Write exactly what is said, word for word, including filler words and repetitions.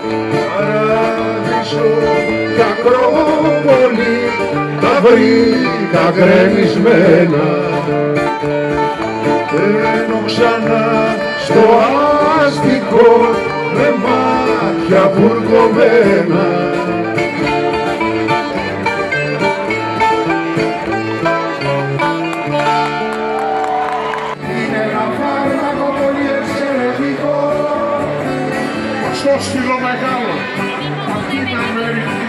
Παράδεισο και Ακρόπολη τα βρήκα γκρεμισμένα. Μπαίνω ξανά στο άστικο με μάτια βουρκωμένα. Είναι ένα φάρμακο πολύ εξαιρετικό, στο στυλό μεγάλο, αυτή είναι Αμερική.